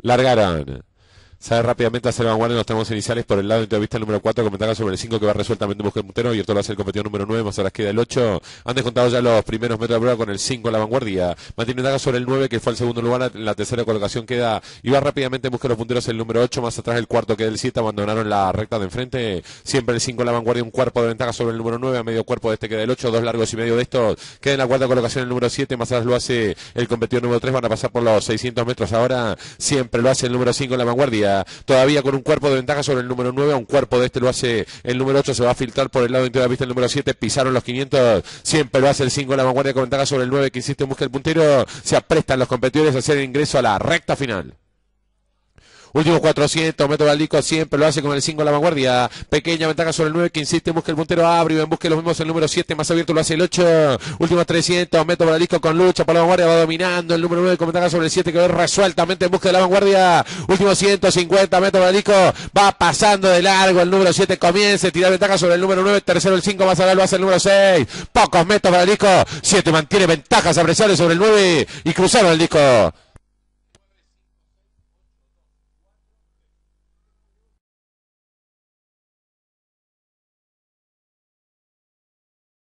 Largaron. Sale rápidamente a hacer vanguardia en los tramos iniciales por el lado de vista el número 4, con ventaja sobre el 5 que va resueltamente en busca del puntero, y esto lo hace el competidor número 9, más atrás queda el 8. Han descontado ya los primeros metros de prueba con el 5 en la vanguardia. Mantiene ventaja sobre el 9 que fue el segundo lugar, en la tercera colocación queda y va rápidamente en busca de los punteros el número 8, más atrás el cuarto queda el 7, abandonaron la recta de enfrente. Siempre el 5 en la vanguardia, un cuerpo de ventaja sobre el número 9, a medio cuerpo de este queda el 8, dos largos y medio de estos. Queda en la cuarta colocación el número 7, más atrás lo hace el competidor número 3, van a pasar por los 600 metros ahora. Siempre lo hace el número 5 en la vanguardia, todavía con un cuerpo de ventaja sobre el número 9, un cuerpo de este lo hace el número 8, se va a filtrar por el lado interior de la vista el número 7, pisaron los 500, siempre lo hace el 5 en la vanguardia con ventaja sobre el 9 que insiste en busca del puntero, se aprestan los competidores a hacer el ingreso a la recta final. Últimos 400 metros Balico, siempre lo hace con el 5 en la vanguardia. Pequeña ventaja sobre el 9 que insiste en busca el puntero. Abre en busca de los mismos el número 7, más abierto lo hace el 8. Últimos 300 metros Balico con lucha por la vanguardia. Va dominando el número 9 con ventaja sobre el 7 que va resueltamente en busca de la vanguardia. Últimos 150 metros Balico. Va pasando de largo el número 7. Comienza a tirar ventaja sobre el número 9. Tercero el 5 más allá lo hace el número 6. Pocos metros Balico. 7 mantiene ventajas apreciables sobre el 9 y cruzaron el disco.